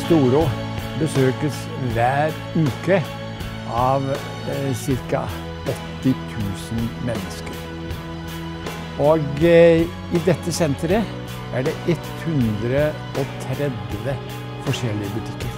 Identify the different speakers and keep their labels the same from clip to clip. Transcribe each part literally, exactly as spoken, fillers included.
Speaker 1: Storo besøkes hver uke av eh, ca. åtti tusen mennesker. Og eh, i dette senteret er det ett hundre og tretti forskjellige butikker.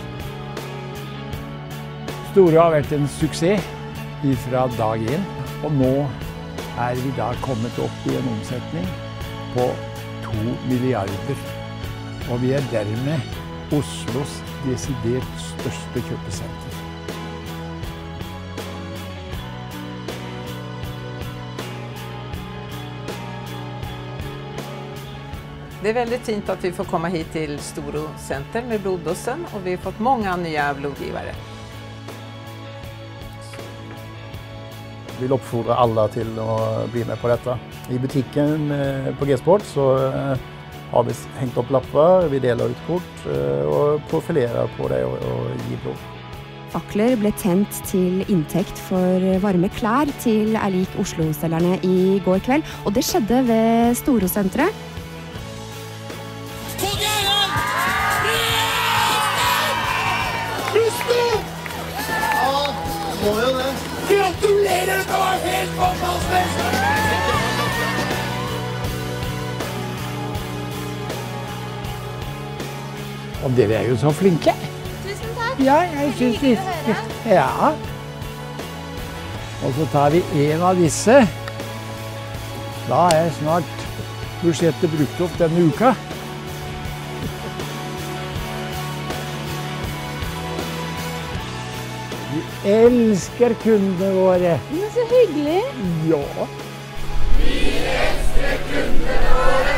Speaker 1: Storo har vært en suksess fra dag én, og nå er vi da kommet opp i en omsetning på to milliarder. Og vi er dermed Oslos desidert største kjøpesenter.
Speaker 2: Det är väldigt fint att vi får komma hit till Storsenter med blodbussen, och vi har fått många nya blodgivare.
Speaker 3: Vi vill uppfordra alla till att bli med på detta. I butiken på G-sport så har vi hängt upp lappar, vi delar ut kort och profilerar på det och, och ger blod.
Speaker 4: Fakler ble tent til inntekt for varme klær til er lik Oslo-selgerne i går kveld, og det skjedde ved Storsenteret.
Speaker 5: Gratulerer, det var helt fantastisk!
Speaker 1: Og dere er jo så flinke.
Speaker 6: Tusen takk.
Speaker 1: Ja, jeg synes det. Ja. Og så tar vi en av disse. Da er snart budsjettet brukt opp denne uka. Vi elsker kundene våre.
Speaker 6: Det er så hyggelig.
Speaker 1: Ja.
Speaker 5: Vi elsker kundene våre!